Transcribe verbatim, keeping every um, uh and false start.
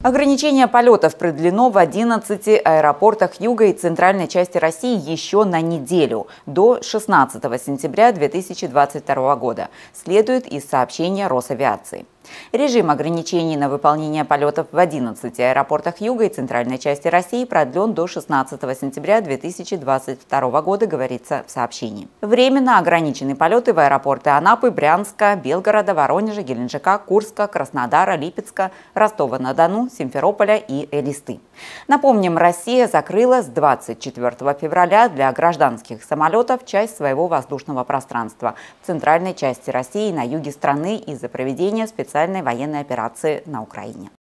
Ограничение полетов продлено в одиннадцати аэропортах юга и центральной части России еще на неделю, до шестнадцатого сентября две тысячи двадцать второго года, следует из сообщения Росавиации. Режим ограничений на выполнение полетов в одиннадцати аэропортах юга и центральной части России продлен до шестнадцатого сентября две тысячи двадцать второго года, говорится в сообщении. Временно ограничены полеты в аэропорты Анапы, Брянска, Белгорода, Воронежа, Геленджика, Курска, Краснодара, Липецка, Ростова-на-Дону, Симферополя и Элисты. Напомним, Россия закрыла с двадцать четвёртого февраля для гражданских самолетов часть своего воздушного пространства в центральной части России и на юге страны из-за проведения специальной военной операции на Украине.